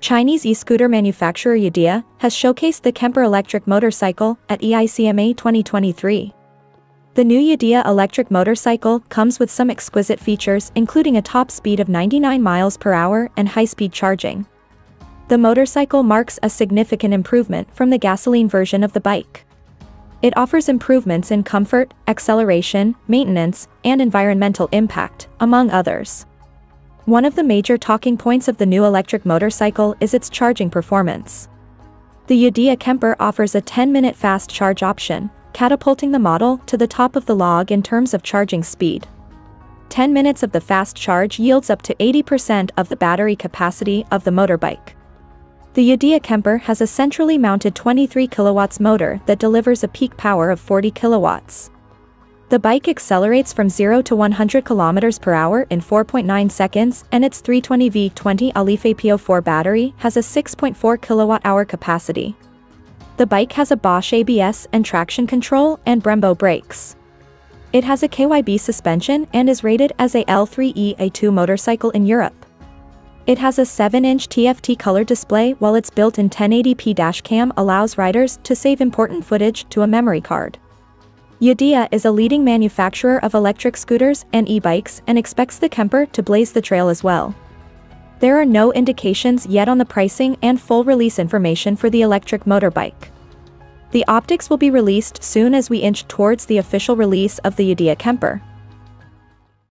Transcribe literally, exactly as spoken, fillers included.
Chinese e-scooter manufacturer Yadea has showcased the Kemper electric motorcycle at E I C M A twenty twenty-three. The new Yadea electric motorcycle comes with some exquisite features, including a top speed of ninety-nine miles per hour and high-speed charging. The motorcycle marks a significant improvement from the gasoline version of the bike. It offers improvements in comfort, acceleration, maintenance, and environmental impact, among others. One of the major talking points of the new electric motorcycle is its charging performance. The Yadea Kemper offers a ten-minute fast charge option, catapulting the model to the top of the log in terms of charging speed. ten minutes of the fast charge yields up to eighty percent of the battery capacity of the motorbike. The Yadea Kemper has a centrally mounted twenty-three kilowatts motor that delivers a peak power of forty kilowatts. The bike accelerates from zero to one hundred kilometers per hour in four point nine seconds, and its three twenty volt twenty A P O four battery has a six point four kilowatt hour capacity. The bike has a Bosch A B S and traction control and Brembo brakes. It has a K Y B suspension and is rated as a L three E A two motorcycle in Europe. It has a seven inch T F T color display, while its built-in ten eighty p dashcam allows riders to save important footage to a memory card. Yadea is a leading manufacturer of electric scooters and e-bikes and expects the Kemper to blaze the trail as well. There are no indications yet on the pricing and full release information for the electric motorbike. The optics will be released soon as we inch towards the official release of the Yadea Kemper.